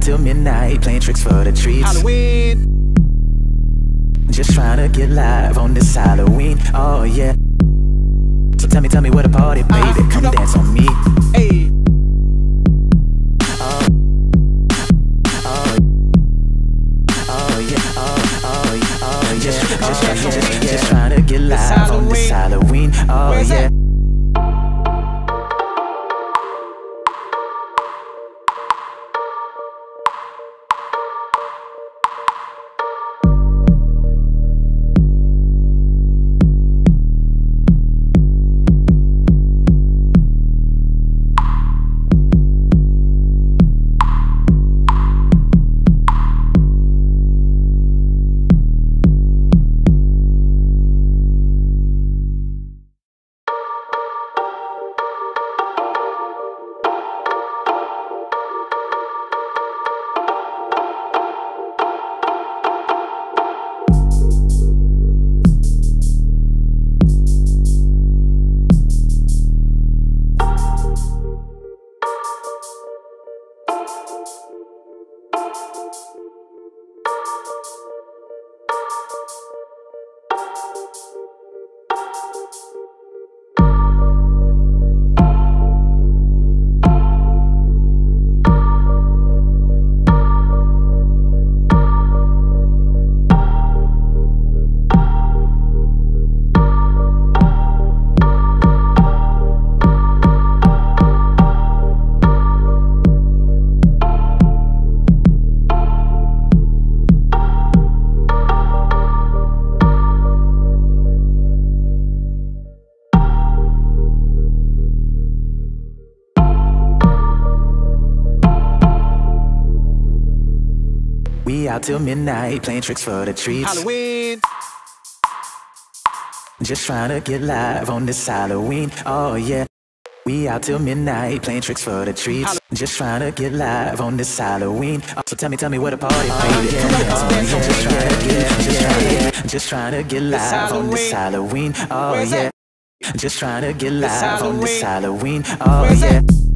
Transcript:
till midnight, playing tricks for the treats. Halloween. Just trying to get live on this Halloween. Oh yeah. So tell me where the party, baby. Come dance on me. Hey. Oh yeah. Just trying to get live on this Halloween. Oh yeah. We out till midnight, playing tricks for the treats. Halloween. Just trying to get live on this Halloween. Oh yeah. We out till midnight, playing tricks for the treats. Just trying to get live on this Halloween. So tell me where the party, baby. Just trying to get live on this Halloween. Oh yeah. Just trying to get live on this Halloween. Oh yeah.